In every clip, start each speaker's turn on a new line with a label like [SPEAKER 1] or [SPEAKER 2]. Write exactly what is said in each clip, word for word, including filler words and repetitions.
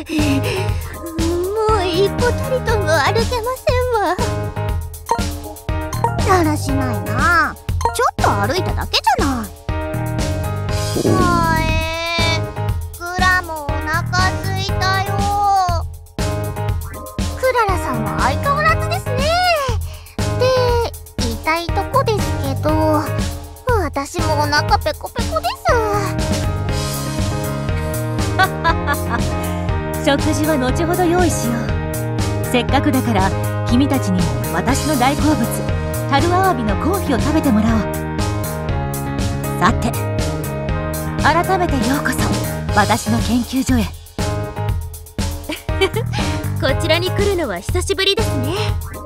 [SPEAKER 1] もう一歩たりとも歩けませんわ。だらしないな。ちょっと歩いただけじゃない。あえー、クラもお腹すいたよ。クララさんは相変わらずですね。って言いたいとこですけど、私もお腹ペコペコです。
[SPEAKER 2] 食事は後ほど用意しよう。せっかくだから君たちにも私の大好物春アワビのコーヒーを食べてもらおう。さて改めてようこそ私の研究所へ。
[SPEAKER 1] こちらに来るのは久しぶりですね。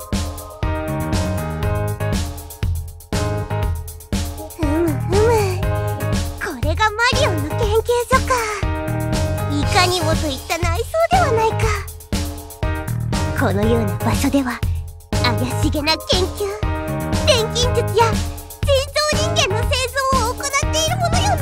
[SPEAKER 1] ふむふむ、これがマリオンの研究所か。いかにもといった内装ではないか。このような場所では怪しげな研究、錬金術や人造人間の製造を行っているものよ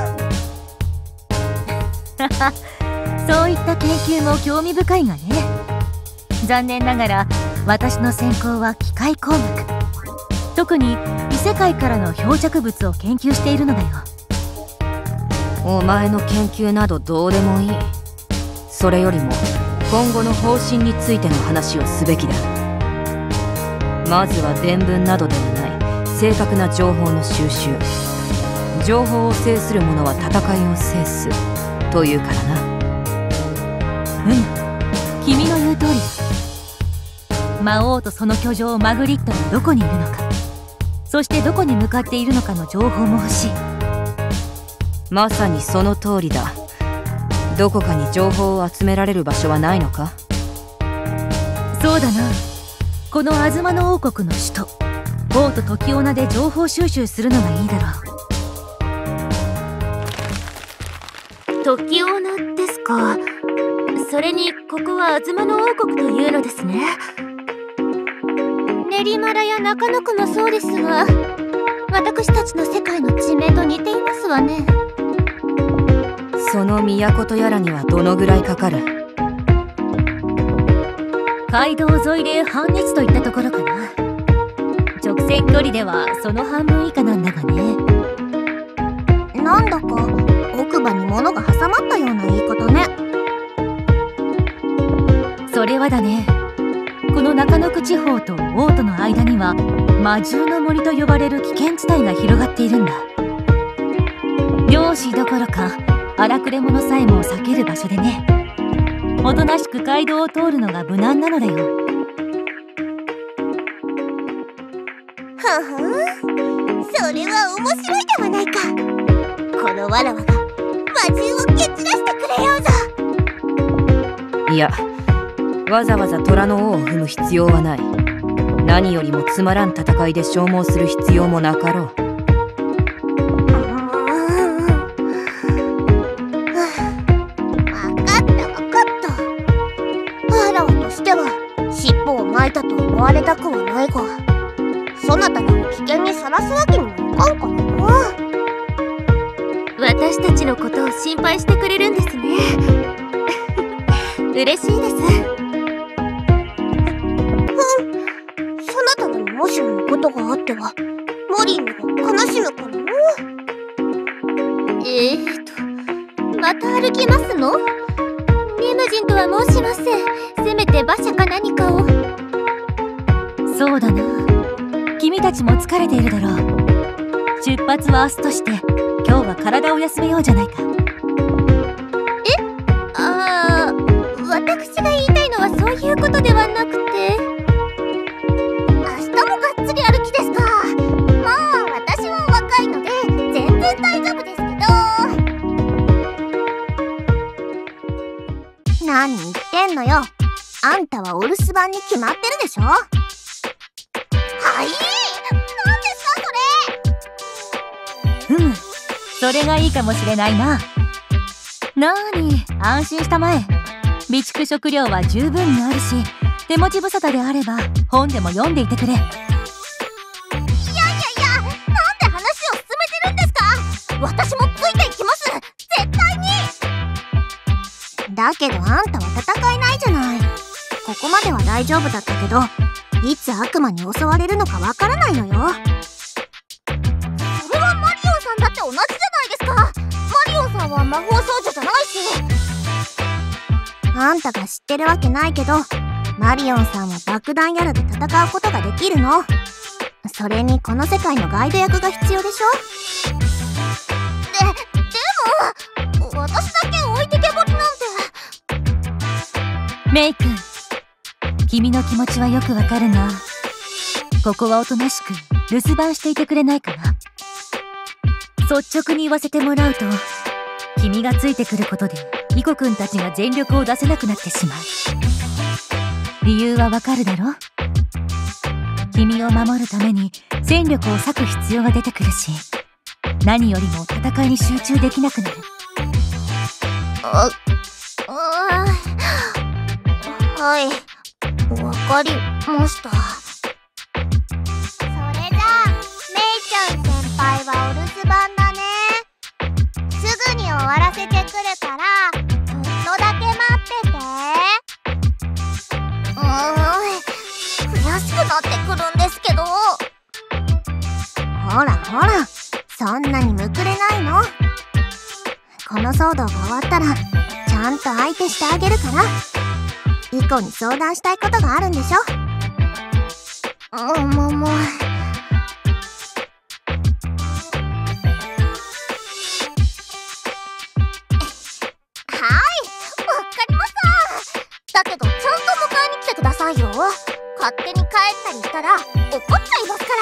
[SPEAKER 2] の。そういった研究も興味深いがね。残念ながら私の専攻は機械工学。特に異世界からの漂着物を研究しているのだよ。
[SPEAKER 3] お前の研究などどうでもいい。それよりも今後の方針についての話をすべきだ。まずは伝聞などではない正確な情報の収集。情報を制する者は戦いを制すというからな。
[SPEAKER 2] うん、君の言う通りだ。魔王とその居城マグリットがどこにいるのか、そしてどこに向かっているのかの情報も欲しい。
[SPEAKER 3] まさにその通りだ。どこかに情報を集められる場所はないのか？
[SPEAKER 2] そうだな。このアズマの王国の首都王都トキオナで情報収集するのがいいだろ
[SPEAKER 1] う。トキオナですか。それにここはアズマの王国というのですね。練馬らや中野区もそうですが、私たちの世界の地名と似ていますわね。
[SPEAKER 3] その都とやらにはどのぐらいかかる？
[SPEAKER 2] 街道沿いで半日といったところかな。直線距離ではその半分以下なんだがね。
[SPEAKER 1] なんだか奥歯に物が挟まったような言い方ね。
[SPEAKER 2] それはだね、この中野区地方と王都の間には魔獣の森と呼ばれる危険地帯が広がっているんだ。漁師どころか荒くれ者さえも避ける場所でね。おとなしく街道を通るのが無難なのだよ。
[SPEAKER 1] ふふん、それは面白いではないか。このわらわが魔獣を蹴散らしてくれようぞ。
[SPEAKER 3] いや、わざわざ虎の尾を踏む必要はない。何よりもつまらん戦いで消耗する必要もなかろう。
[SPEAKER 1] 巻いたと思われたくはないが、そなたらを危険にさらすわけにもいかんからな。私たちのことを心配してくれるんですね。嬉しいです。ふん、そなたらにもしものことがあってはモリーヌが悲しむからの。えーとまた歩きますの？リムジンとは申しません。せめて馬車か何かを。
[SPEAKER 2] そうだな。君たちも疲れているだろう。出発は明日として今日は体を休めようじゃないか。
[SPEAKER 1] え？ああ、私が言いたいのはそういうことではなくて、明日もがっつり歩きですか。まあ私は若いので全然大丈夫ですけど。何言ってんのよ。あんたはお留守番に決まってるでしょ。はい、何です
[SPEAKER 2] かそれ。ふむ、それがいいかもしれないな。なーに、安心したまえ。備蓄食料は十分にあるし、手持ち無沙汰であれば本でも読んでいてくれ。いやいやい
[SPEAKER 1] や、なんで話を進めてるんですか。私もついていきます、絶対に。だだけどあんたは戦えないじゃない。ここまでは大丈夫だったけど、いつ悪魔に襲われるのかわからないのよ。それはマリオンさんだって同じじゃないですか。マリオンさんは魔法少女じゃないし。あんたが知ってるわけないけど、マリオンさんは爆弾やらで戦うことができるの。それにこの世界のガイド役が必要でしょ。で、でも私だけ置いてけぼりなんて。
[SPEAKER 2] メイ君、君の気持ちはよくわかるな。ここはおとなしく留守番していてくれないかな。率直に言わせてもらうと、君がついてくることでイコくんたちが全力を出せなくなってしまう。理由はわかるだろ。君を守るために戦力を割く必要が出てくるし、何よりも戦いに集中できなくなる。
[SPEAKER 1] あ、あ、はい、わかりました。それじゃあメイちゃん先輩はお留守番だね。すぐに終わらせてくるからちょっとだけ待ってて。うーん、悔しくなってくるんですけど。ほらほら、そんなにむくれないの。この騒動が終わったらちゃんと相手してあげるから。イコに相談したいことがあるんでしょ。ももも。はい、わかりました。だけどちゃんと迎えに来てくださいよ。勝手に帰ったりしたら怒っちゃいますから。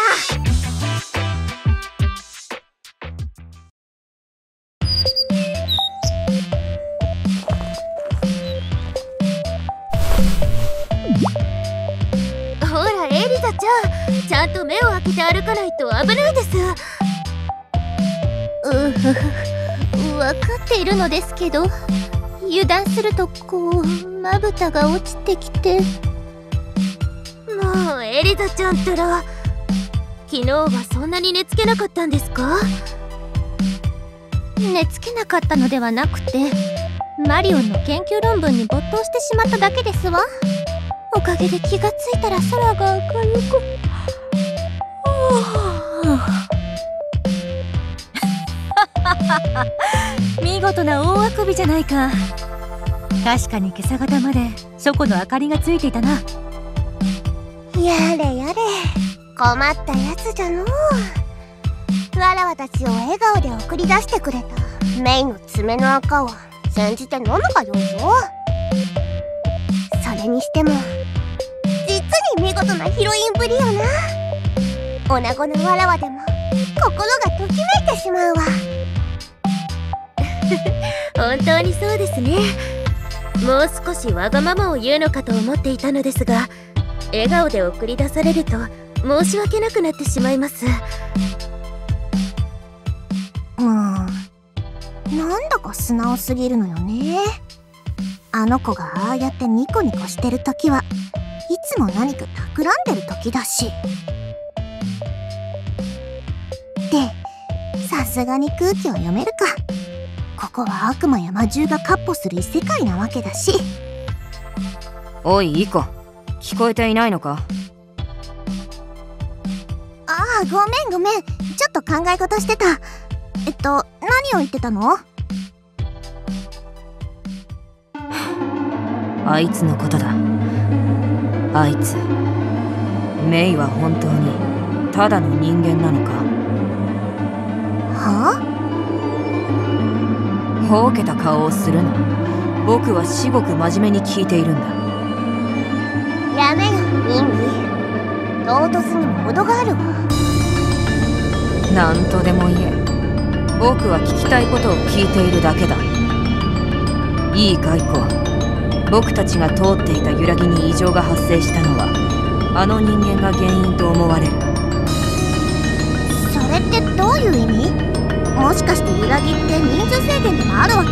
[SPEAKER 4] ちゃん、ちゃんと目を開けて歩かないと危ないです。うふふ、分かっているのですけど、油断するとこうまぶたが落ちてきて。もうエリザちゃんったら、昨日はそんなに寝つけなかったんですか？
[SPEAKER 2] 寝つけなかったのではなくて、マリオンの研究論文に没頭してしまっただけですわ。おかげで気がついたら空が明るく。見事な大あくびじゃないか。確かに今朝方まで書庫の明かりがついていたな。
[SPEAKER 1] やれやれ、困ったやつじゃのう。わらわたちを笑顔で送り出してくれたメイの爪の赤を煎じて飲むがよいぞ。それにしても実に見事なヒロインぶりよな。女子のわらわでも心がときめいてしまうわ。
[SPEAKER 4] 本当にそうですね。もう少しわがままを言うのかと思っていたのですが、笑顔で送り出されると申し訳なくなってしまいます。
[SPEAKER 1] うん、なんだか素直すぎるのよね。あの子がああやってニコニコしてる時はいつも何か企んでる時だし。で、さすがに空気を読めるか。ここは悪魔や魔獣が闊歩する異世界なわけだし。
[SPEAKER 3] おいイコ、聞こえていないのか？
[SPEAKER 1] ああ、ごめんごめん、ちょっと考え事してた。えっと、何を言ってたの？
[SPEAKER 3] あいつのことだ。あいつ、メイは本当にただの人間なのか？
[SPEAKER 1] はあ？
[SPEAKER 3] ほうけた顔をするな。僕は至極真面目に聞いているんだ。
[SPEAKER 1] やめよ、ミンミ。唐突にも程があるわ。
[SPEAKER 3] なんとでも言え。僕は聞きたいことを聞いているだけだ。いいかイコ、僕たちが通っていた揺らぎに異常が発生したのはあの人間が原因と思われる。
[SPEAKER 1] それってどういう意味？もしかして揺らぎって人数制限でもあるわけ？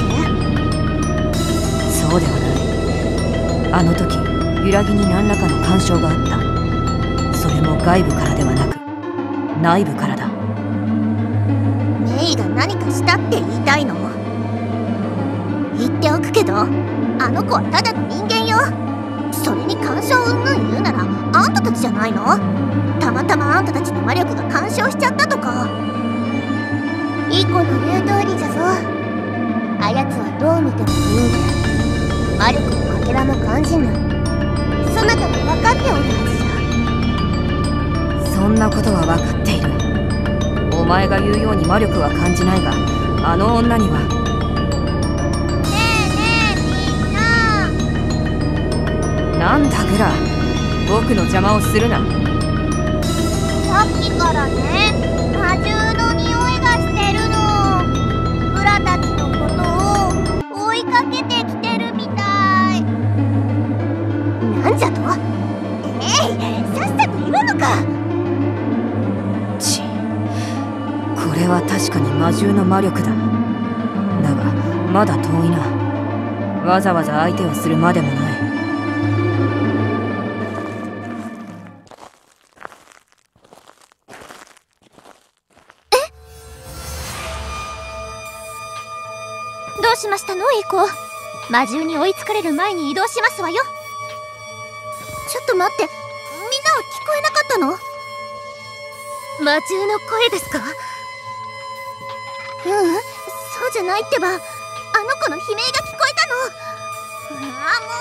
[SPEAKER 3] そうではない。あの時揺らぎに何らかの干渉があった。それも外部からではなく内部からだ。
[SPEAKER 1] メイが何かしたって言いたいの？一っておくけど、あの子はただの人間よ。それに干渉うんぬん言うならあんたたちじゃないの？たまたまあんたたちの魔力が干渉しちゃったとか。いい子の言う通りじゃぞ。あやつはどう見ても人間、魔力のかけらも感じぬ。そなたも分かっておるはずじゃ。
[SPEAKER 3] そんなことは分かっている。お前が言うように魔力は感じないが、あの女には。
[SPEAKER 1] ねえねえみんな。
[SPEAKER 3] なんだグラ、僕の邪魔をするな。
[SPEAKER 1] さっきからね、魔獣の匂いがしてるの。グラたちのことを追いかけてきてるみたい。なんじゃと？えい、さっさと言わぬか。
[SPEAKER 3] ち、これは確かに魔獣の魔力だ。だがまだ遠いな。わざわざ相手をするまでもない。
[SPEAKER 1] どうしましたのいい子。魔獣に追いつかれる前に移動しますわよ。ちょっと待って、みんなは聞こえなかったの？
[SPEAKER 4] 魔獣の声ですか？
[SPEAKER 1] ううん、そうじゃないってば。あの子の悲鳴が聞こえたの。うわ、も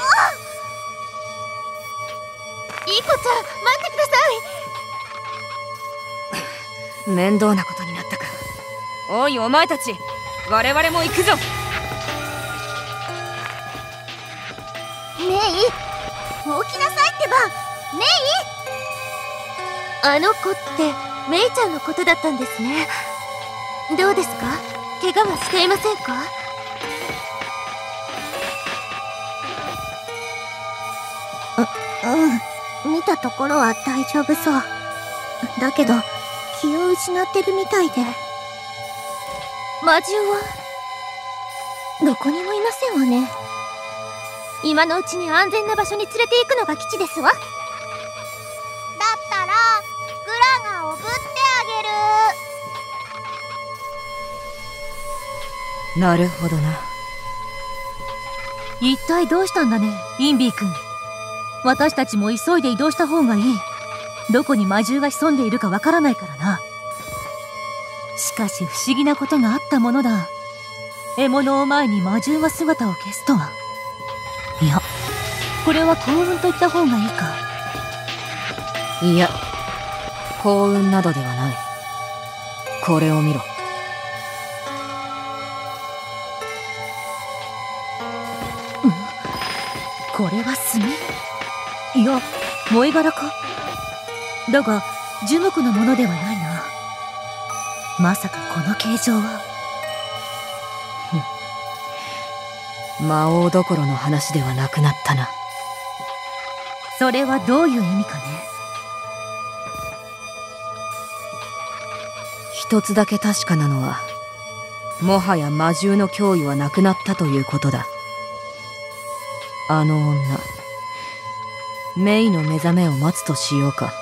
[SPEAKER 4] ういい子ちゃん、待ってください。
[SPEAKER 3] 面倒なことになったか。おいお前たち、我々も行くぞ。
[SPEAKER 1] メイ、起きなさいってば。メ
[SPEAKER 4] イ、あの子ってメイちゃんのことだったんですね。どうですか？怪我はしていませんか？
[SPEAKER 1] う、うん、見たところは大丈夫そう。だけど気を失ってるみたいで。
[SPEAKER 4] 魔獣は
[SPEAKER 1] どこにもいませんわね。
[SPEAKER 4] 今のうちに安全な場所に連れて行くのが吉ですわ。だ
[SPEAKER 1] ったらグラがおぶってあげる。
[SPEAKER 3] なるほどな。
[SPEAKER 2] 一体どうしたんだね、インビー君。私たちも急いで移動した方がいい。どこに魔獣が潜んでいるかわからないからな。しかし不思議なことがあったものだ。獲物を前に魔獣が姿を消すとは。いや、これは幸運と言った方がいいか。
[SPEAKER 3] いや、幸運などではない。これを見ろ。
[SPEAKER 2] これは炭？いや、燃え殻か。だが樹木のものではないな。まさかこの形状は。
[SPEAKER 3] 魔王どころの話ではなくなったな。
[SPEAKER 2] それはどういう意味かね。
[SPEAKER 3] 一つだけ確かなのは、もはや魔獣の脅威はなくなったということだ。あの女、メイの目覚めを待つとしようか。